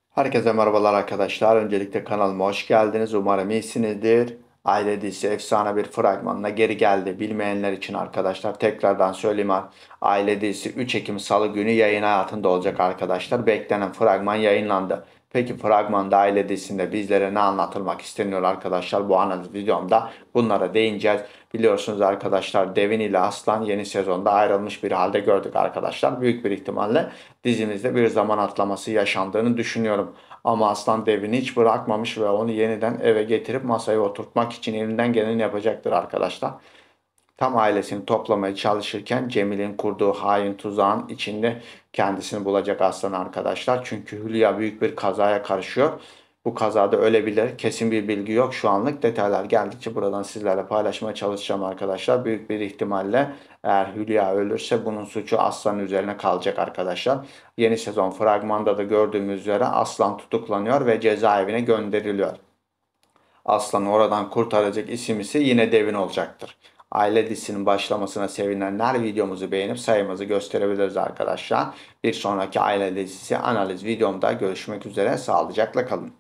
Herkese merhabalar arkadaşlar. Öncelikle kanalıma hoş geldiniz. Umarım iyisinizdir. Aile dizisi efsane bir fragmanına geri geldi. Bilmeyenler için arkadaşlar tekrardan söyleyeyim. Aile dizisi 3 Ekim Salı günü yayın hayatında olacak arkadaşlar. Beklenen fragman yayınlandı. Peki fragmanda aile dizisinde bizlere ne anlatılmak isteniyor arkadaşlar? Bu analiz videomda bunlara değineceğiz. Biliyorsunuz arkadaşlar Devin ile Aslan yeni sezonda ayrılmış bir halde gördük arkadaşlar. Büyük bir ihtimalle dizimizde bir zaman atlaması yaşandığını düşünüyorum. Ama Aslan Devri'ni hiç bırakmamış ve onu yeniden eve getirip masaya oturtmak için elinden geleni yapacaktır arkadaşlar. Tam ailesini toplamaya çalışırken Cemil'in kurduğu hain tuzağın içinde kendisini bulacak Aslan arkadaşlar. Çünkü Hülya büyük bir kazaya karışıyor. Bu kazada ölebilir. Kesin bir bilgi yok şu anlık. Detaylar geldikçe buradan sizlerle paylaşmaya çalışacağım arkadaşlar. Büyük bir ihtimalle eğer Hülya ölürse bunun suçu Aslan'ın üzerine kalacak arkadaşlar. Yeni sezon fragmanda da gördüğümüz üzere Aslan tutuklanıyor ve cezaevine gönderiliyor. Aslan'ı oradan kurtaracak isim ise yine Devin olacaktır. Aile dizisinin başlamasına sevinenler videomuzu beğenip sayımızı gösterebiliriz arkadaşlar. Bir sonraki aile dizisi analiz videomda görüşmek üzere. Sağlıcakla kalın.